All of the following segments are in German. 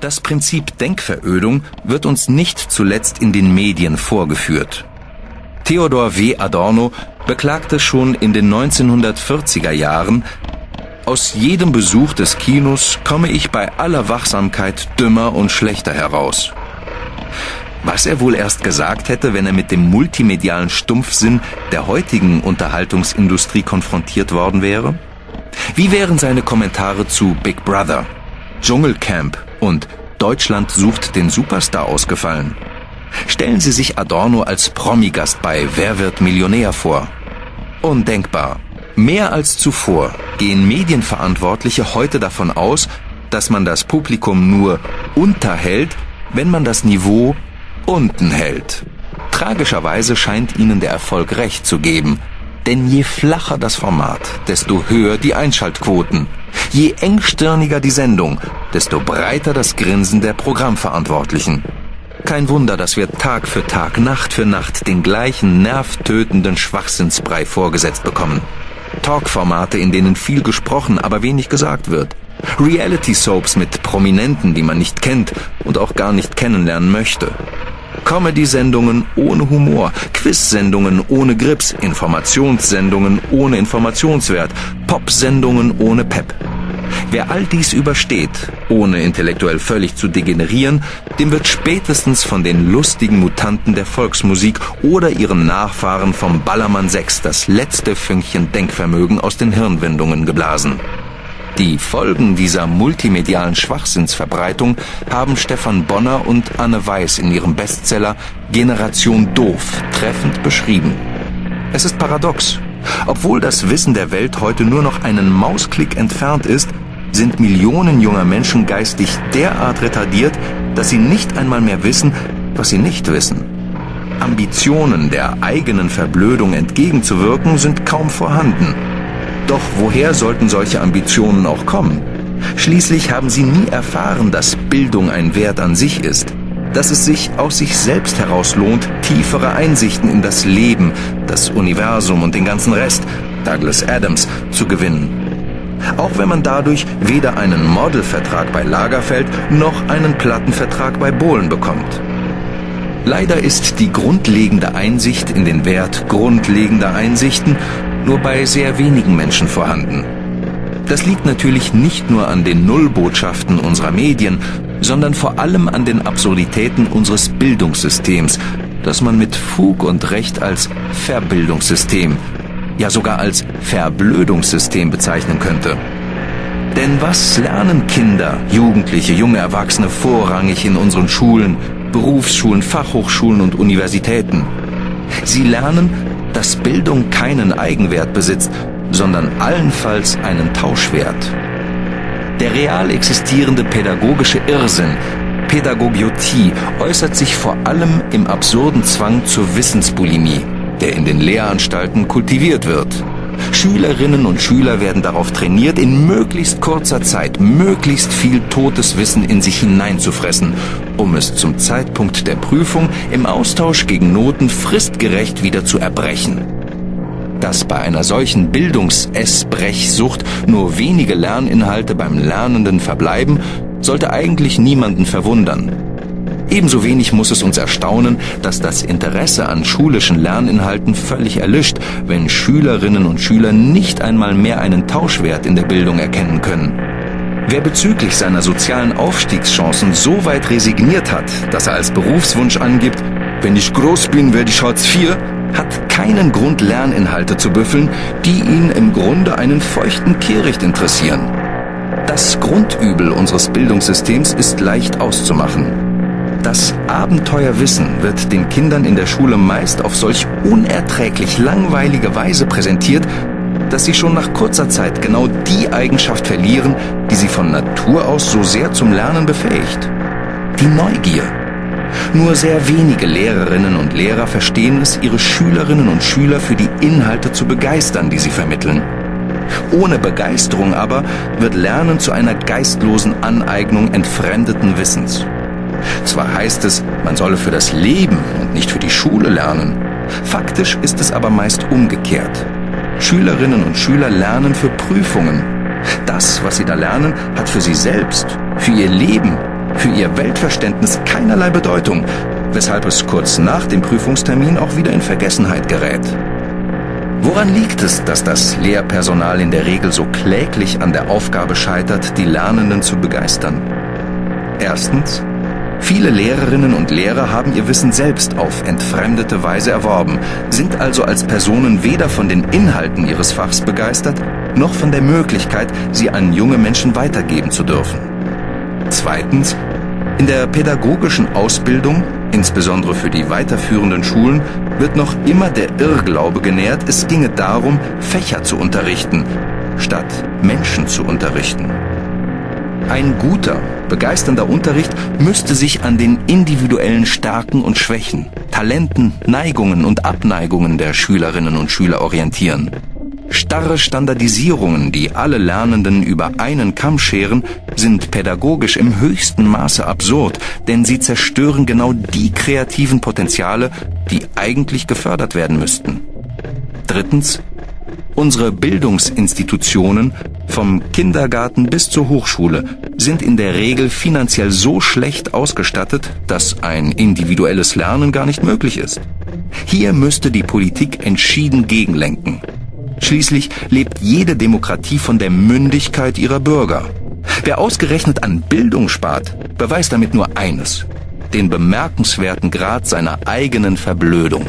Das Prinzip Denkverödung wird uns nicht zuletzt in den Medien vorgeführt. Theodor W. Adorno beklagte schon in den 1940er Jahren: Aus jedem Besuch des Kinos komme ich bei aller Wachsamkeit dümmer und schlechter heraus. Was er wohl erst gesagt hätte, wenn er mit dem multimedialen Stumpfsinn der heutigen Unterhaltungsindustrie konfrontiert worden wäre? Wie wären seine Kommentare zu Big Brother, Dschungelcamp und Deutschland sucht den Superstar ausgefallen? Stellen Sie sich Adorno als Promi-Gast bei Wer wird Millionär vor? Undenkbar. Mehr als zuvor gehen Medienverantwortliche heute davon aus, dass man das Publikum nur unterhält, wenn man das Niveau unten hält. Tragischerweise scheint ihnen der Erfolg recht zu geben. Denn je flacher das Format, desto höher die Einschaltquoten. Je engstirniger die Sendung, desto breiter das Grinsen der Programmverantwortlichen. Kein Wunder, dass wir Tag für Tag, Nacht für Nacht den gleichen nervtötenden Schwachsinnsbrei vorgesetzt bekommen. Talkformate, in denen viel gesprochen, aber wenig gesagt wird. Reality-Soaps mit Prominenten, die man nicht kennt und auch gar nicht kennenlernen möchte. Comedy-Sendungen ohne Humor, Quiz-Sendungen ohne Grips, Informationssendungen ohne Informationswert, Pop-Sendungen ohne Pep. Wer all dies übersteht, ohne intellektuell völlig zu degenerieren, dem wird spätestens von den lustigen Mutanten der Volksmusik oder ihren Nachfahren vom Ballermann 6 das letzte Fünkchen Denkvermögen aus den Hirnwindungen geblasen. Die Folgen dieser multimedialen Schwachsinnsverbreitung haben Stefan Bonner und Anne Weiß in ihrem Bestseller Generation Doof treffend beschrieben. Es ist paradox. Obwohl das Wissen der Welt heute nur noch einen Mausklick entfernt ist, sind Millionen junger Menschen geistig derart retardiert, dass sie nicht einmal mehr wissen, was sie nicht wissen. Ambitionen, der eigenen Verblödung entgegenzuwirken, sind kaum vorhanden. Doch woher sollten solche Ambitionen auch kommen? Schließlich haben sie nie erfahren, dass Bildung ein Wert an sich ist, dass es sich aus sich selbst heraus lohnt, tiefere Einsichten in das Leben, das Universum und den ganzen Rest, Douglas Adams, zu gewinnen. Auch wenn man dadurch weder einen Modelvertrag bei Lagerfeld noch einen Plattenvertrag bei Bohlen bekommt. Leider ist die grundlegende Einsicht in den Wert grundlegender Einsichten nur bei sehr wenigen Menschen vorhanden. Das liegt natürlich nicht nur an den Nullbotschaften unserer Medien, sondern vor allem an den Absurditäten unseres Bildungssystems, das man mit Fug und Recht als Verbildungssystem, ja sogar als Verblödungssystem bezeichnen könnte. Denn was lernen Kinder, Jugendliche, junge Erwachsene vorrangig in unseren Schulen, Berufsschulen, Fachhochschulen und Universitäten? Sie lernen, dass Bildung keinen Eigenwert besitzt, sondern allenfalls einen Tauschwert. Der real existierende pädagogische Irrsinn, Pädagogiotie, äußert sich vor allem im absurden Zwang zur Wissensbulimie, der in den Lehranstalten kultiviert wird. Schülerinnen und Schüler werden darauf trainiert, in möglichst kurzer Zeit möglichst viel totes Wissen in sich hineinzufressen, um es zum Zeitpunkt der Prüfung im Austausch gegen Noten fristgerecht wieder zu erbrechen. Dass bei einer solchen Bildungs-Essbrechsucht nur wenige Lerninhalte beim Lernenden verbleiben, sollte eigentlich niemanden verwundern. Ebenso wenig muss es uns erstaunen, dass das Interesse an schulischen Lerninhalten völlig erlischt, wenn Schülerinnen und Schüler nicht einmal mehr einen Tauschwert in der Bildung erkennen können. Wer bezüglich seiner sozialen Aufstiegschancen so weit resigniert hat, dass er als Berufswunsch angibt, wenn ich groß bin, werde ich Hartz IV, hat keinen Grund, Lerninhalte zu büffeln, die ihn im Grunde einen feuchten Kehricht interessieren. Das Grundübel unseres Bildungssystems ist leicht auszumachen. Das Abenteuerwissen wird den Kindern in der Schule meist auf solch unerträglich langweilige Weise präsentiert, dass sie schon nach kurzer Zeit genau die Eigenschaft verlieren, die sie von Natur aus so sehr zum Lernen befähigt: die Neugier. Nur sehr wenige Lehrerinnen und Lehrer verstehen es, ihre Schülerinnen und Schüler für die Inhalte zu begeistern, die sie vermitteln. Ohne Begeisterung aber wird Lernen zu einer geistlosen Aneignung entfremdeten Wissens. Zwar heißt es, man solle für das Leben und nicht für die Schule lernen. Faktisch ist es aber meist umgekehrt. Schülerinnen und Schüler lernen für Prüfungen. Das, was sie da lernen, hat für sie selbst, für ihr Leben für ihr Weltverständnis keinerlei Bedeutung, weshalb es kurz nach dem Prüfungstermin auch wieder in Vergessenheit gerät. Woran liegt es, dass das Lehrpersonal in der Regel so kläglich an der Aufgabe scheitert, die Lernenden zu begeistern? Erstens: Viele Lehrerinnen und Lehrer haben ihr Wissen selbst auf entfremdete Weise erworben, sind also als Personen weder von den Inhalten ihres Fachs begeistert, noch von der Möglichkeit, sie an junge Menschen weitergeben zu dürfen. Zweitens: In der pädagogischen Ausbildung, insbesondere für die weiterführenden Schulen, wird noch immer der Irrglaube genährt, es ginge darum, Fächer zu unterrichten, statt Menschen zu unterrichten. Ein guter, begeisternder Unterricht müsste sich an den individuellen Stärken und Schwächen, Talenten, Neigungen und Abneigungen der Schülerinnen und Schüler orientieren. Starre Standardisierungen, die alle Lernenden über einen Kamm scheren, sind pädagogisch im höchsten Maße absurd, denn sie zerstören genau die kreativen Potenziale, die eigentlich gefördert werden müssten. Drittens: Unsere Bildungsinstitutionen, vom Kindergarten bis zur Hochschule, sind in der Regel finanziell so schlecht ausgestattet, dass ein individuelles Lernen gar nicht möglich ist. Hier müsste die Politik entschieden gegenlenken. Schließlich lebt jede Demokratie von der Mündigkeit ihrer Bürger. Wer ausgerechnet an Bildung spart, beweist damit nur eines: den bemerkenswerten Grad seiner eigenen Verblödung.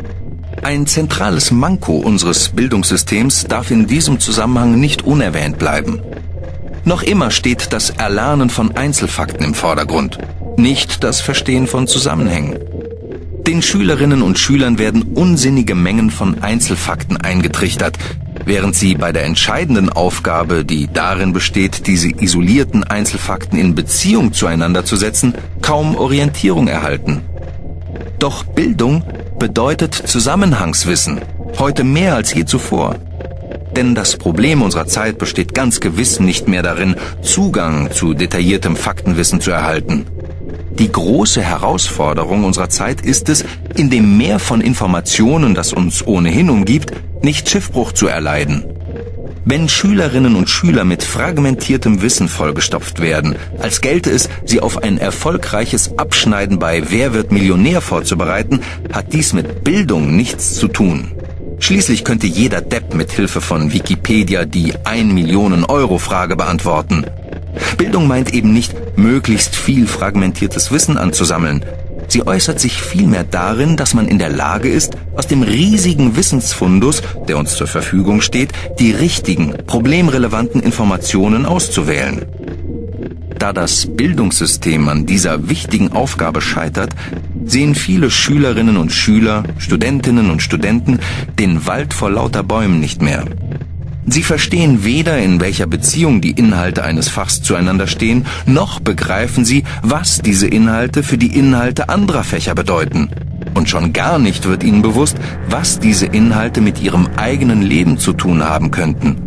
Ein zentrales Manko unseres Bildungssystems darf in diesem Zusammenhang nicht unerwähnt bleiben. Noch immer steht das Erlernen von Einzelfakten im Vordergrund, nicht das Verstehen von Zusammenhängen. Den Schülerinnen und Schülern werden unsinnige Mengen von Einzelfakten eingetrichtert, während sie bei der entscheidenden Aufgabe, die darin besteht, diese isolierten Einzelfakten in Beziehung zueinander zu setzen, kaum Orientierung erhalten. Doch Bildung bedeutet Zusammenhangswissen, heute mehr als je zuvor. Denn das Problem unserer Zeit besteht ganz gewiss nicht mehr darin, Zugang zu detailliertem Faktenwissen zu erhalten. Die große Herausforderung unserer Zeit ist es, in dem Meer von Informationen, das uns ohnehin umgibt, nicht Schiffbruch zu erleiden. Wenn Schülerinnen und Schüler mit fragmentiertem Wissen vollgestopft werden, als gelte es, sie auf ein erfolgreiches Abschneiden bei Wer wird Millionär vorzubereiten, hat dies mit Bildung nichts zu tun. Schließlich könnte jeder Depp mit Hilfe von Wikipedia die 1-Millionen-Euro-Frage beantworten. Bildung meint eben nicht, möglichst viel fragmentiertes Wissen anzusammeln. Sie äußert sich vielmehr darin, dass man in der Lage ist, aus dem riesigen Wissensfundus, der uns zur Verfügung steht, die richtigen, problemrelevanten Informationen auszuwählen. Da das Bildungssystem an dieser wichtigen Aufgabe scheitert, sehen viele Schülerinnen und Schüler, Studentinnen und Studenten den Wald vor lauter Bäumen nicht mehr. Sie verstehen weder, in welcher Beziehung die Inhalte eines Fachs zueinander stehen, noch begreifen sie, was diese Inhalte für die Inhalte anderer Fächer bedeuten. Und schon gar nicht wird ihnen bewusst, was diese Inhalte mit ihrem eigenen Leben zu tun haben könnten.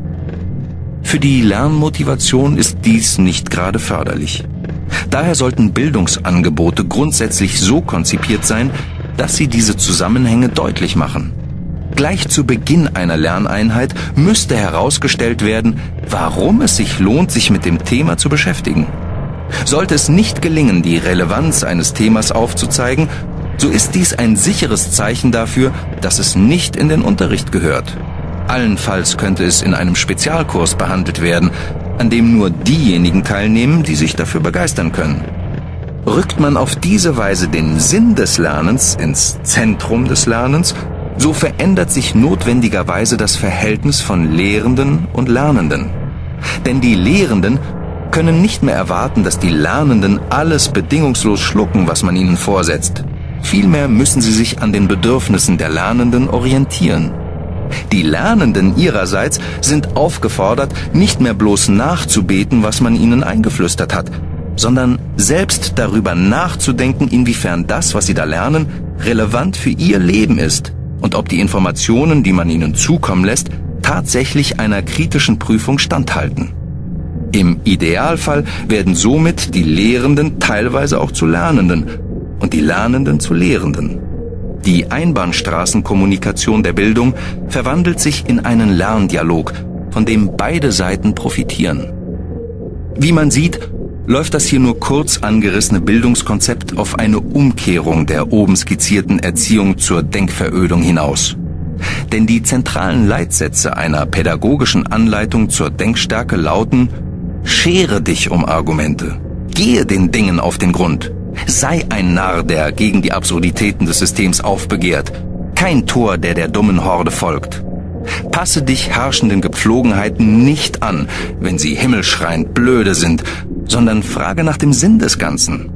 Für die Lernmotivation ist dies nicht gerade förderlich. Daher sollten Bildungsangebote grundsätzlich so konzipiert sein, dass sie diese Zusammenhänge deutlich machen. Gleich zu Beginn einer Lerneinheit müsste herausgestellt werden, warum es sich lohnt, sich mit dem Thema zu beschäftigen. Sollte es nicht gelingen, die Relevanz eines Themas aufzuzeigen, so ist dies ein sicheres Zeichen dafür, dass es nicht in den Unterricht gehört. Allenfalls könnte es in einem Spezialkurs behandelt werden, an dem nur diejenigen teilnehmen, die sich dafür begeistern können. Rückt man auf diese Weise den Sinn des Lernens ins Zentrum des Lernens, so verändert sich notwendigerweise das Verhältnis von Lehrenden und Lernenden. Denn die Lehrenden können nicht mehr erwarten, dass die Lernenden alles bedingungslos schlucken, was man ihnen vorsetzt. Vielmehr müssen sie sich an den Bedürfnissen der Lernenden orientieren. Die Lernenden ihrerseits sind aufgefordert, nicht mehr bloß nachzubeten, was man ihnen eingeflüstert hat, sondern selbst darüber nachzudenken, inwiefern das, was sie da lernen, relevant für ihr Leben ist und ob die Informationen, die man ihnen zukommen lässt, tatsächlich einer kritischen Prüfung standhalten. Im Idealfall werden somit die Lehrenden teilweise auch zu Lernenden und die Lernenden zu Lehrenden. Die Einbahnstraßenkommunikation der Bildung verwandelt sich in einen Lerndialog, von dem beide Seiten profitieren. Wie man sieht, läuft das hier nur kurz angerissene Bildungskonzept auf eine Umkehrung der oben skizzierten Erziehung zur Denkverödung hinaus. Denn die zentralen Leitsätze einer pädagogischen Anleitung zur Denkstärke lauten: Schere dich um Argumente, gehe den Dingen auf den Grund, sei ein Narr, der gegen die Absurditäten des Systems aufbegehrt, kein Tor, der der dummen Horde folgt. Passe dich herrschenden Gepflogenheiten nicht an, wenn sie himmelschreiend blöde sind, sondern frage nach dem Sinn des Ganzen.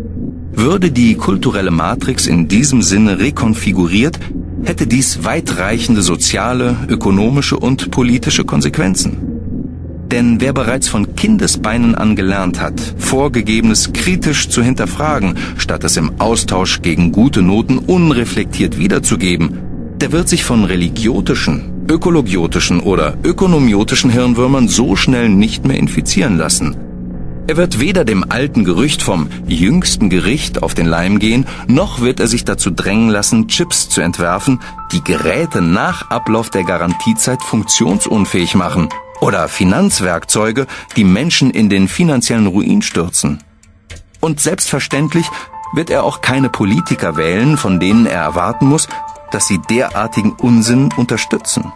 Würde die kulturelle Matrix in diesem Sinne rekonfiguriert, hätte dies weitreichende soziale, ökonomische und politische Konsequenzen. Denn wer bereits von Kindesbeinen an gelernt hat, Vorgegebenes kritisch zu hinterfragen, statt es im Austausch gegen gute Noten unreflektiert wiederzugeben, der wird sich von religiotischen, ökologiotischen oder ökonomiotischen Hirnwürmern so schnell nicht mehr infizieren lassen. Er wird weder dem alten Gerücht vom jüngsten Gericht auf den Leim gehen, noch wird er sich dazu drängen lassen, Chips zu entwerfen, die Geräte nach Ablauf der Garantiezeit funktionsunfähig machen, oder Finanzwerkzeuge, die Menschen in den finanziellen Ruin stürzen. Und selbstverständlich wird er auch keine Politiker wählen, von denen er erwarten muss, dass sie derartigen Unsinn unterstützen.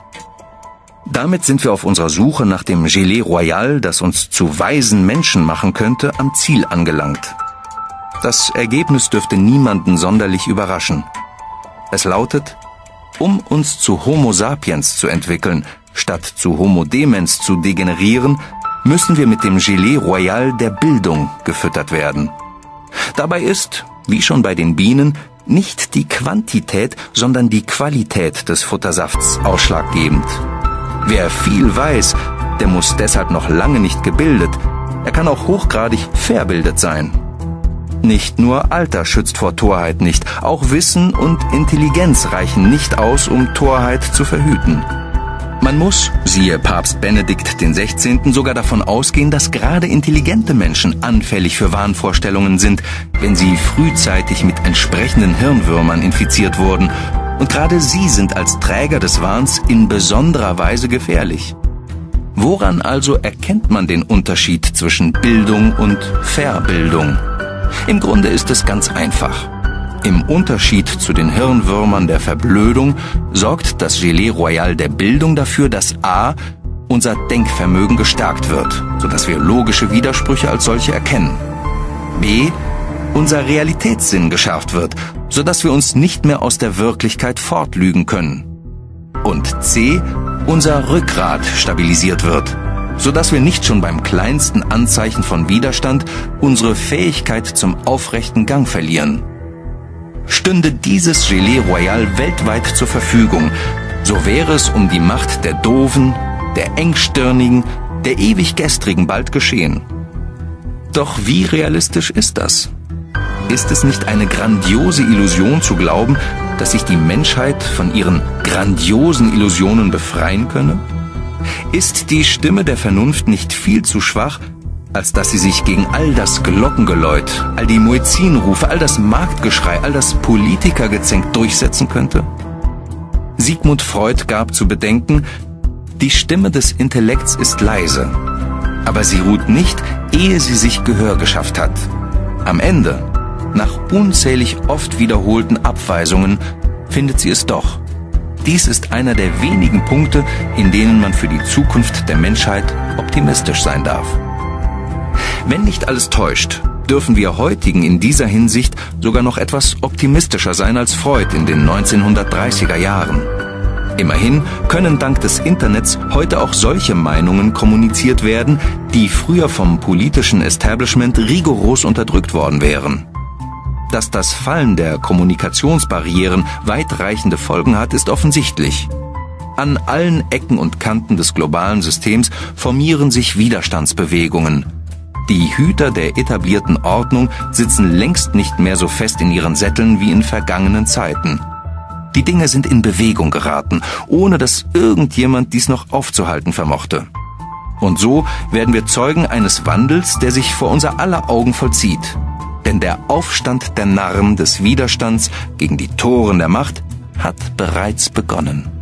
Damit sind wir auf unserer Suche nach dem Gilet Royal, das uns zu weisen Menschen machen könnte, am Ziel angelangt. Das Ergebnis dürfte niemanden sonderlich überraschen. Es lautet: Um uns zu Homo sapiens zu entwickeln, statt zu Homo demens zu degenerieren, müssen wir mit dem Gilet Royal der Bildung gefüttert werden. Dabei ist, wie schon bei den Bienen, nicht die Quantität, sondern die Qualität des Futtersafts ausschlaggebend. Wer viel weiß, der muss deshalb noch lange nicht gebildet. Er kann auch hochgradig verbildet sein. Nicht nur Alter schützt vor Torheit nicht, auch Wissen und Intelligenz reichen nicht aus, um Torheit zu verhüten. Man muss, siehe Papst Benedikt XVI., sogar davon ausgehen, dass gerade intelligente Menschen anfällig für Wahnvorstellungen sind, wenn sie frühzeitig mit entsprechenden Hirnwürmern infiziert wurden. Und gerade sie sind als Träger des Wahns in besonderer Weise gefährlich. Woran also erkennt man den Unterschied zwischen Bildung und Verbildung? Im Grunde ist es ganz einfach. Im Unterschied zu den Hirnwürmern der Verblödung sorgt das Gilet Royal der Bildung dafür, dass a. unser Denkvermögen gestärkt wird, sodass wir logische Widersprüche als solche erkennen. b. unser Realitätssinn geschärft wird, sodass wir uns nicht mehr aus der Wirklichkeit fortlügen können. Und c. unser Rückgrat stabilisiert wird, sodass wir nicht schon beim kleinsten Anzeichen von Widerstand unsere Fähigkeit zum aufrechten Gang verlieren. Stünde dieses Gilet Royal weltweit zur Verfügung, so wäre es um die Macht der Doofen, der Engstirnigen, der ewig Gestrigen bald geschehen. Doch wie realistisch ist das? Ist es nicht eine grandiose Illusion zu glauben, dass sich die Menschheit von ihren grandiosen Illusionen befreien könne? Ist die Stimme der Vernunft nicht viel zu schwach, als dass sie sich gegen all das Glockengeläut, all die Muezzinrufe, all das Marktgeschrei, all das Politikergezänk durchsetzen könnte? Sigmund Freud gab zu bedenken: Die Stimme des Intellekts ist leise, aber sie ruht nicht, ehe sie sich Gehör geschafft hat. Am Ende, nach unzählig oft wiederholten Abweisungen, findet sie es doch. Dies ist einer der wenigen Punkte, in denen man für die Zukunft der Menschheit optimistisch sein darf. Wenn nicht alles täuscht, dürfen wir heutigen in dieser Hinsicht sogar noch etwas optimistischer sein als Freud in den 1930er Jahren. Immerhin können dank des Internets heute auch solche Meinungen kommuniziert werden, die früher vom politischen Establishment rigoros unterdrückt worden wären. Dass das Fallen der Kommunikationsbarrieren weitreichende Folgen hat, ist offensichtlich. An allen Ecken und Kanten des globalen Systems formieren sich Widerstandsbewegungen. Die Hüter der etablierten Ordnung sitzen längst nicht mehr so fest in ihren Sätteln wie in vergangenen Zeiten. Die Dinge sind in Bewegung geraten, ohne dass irgendjemand dies noch aufzuhalten vermochte. Und so werden wir Zeugen eines Wandels, der sich vor unser aller Augen vollzieht. Denn der Aufstand der Narren des Widerstands gegen die Toren der Macht hat bereits begonnen.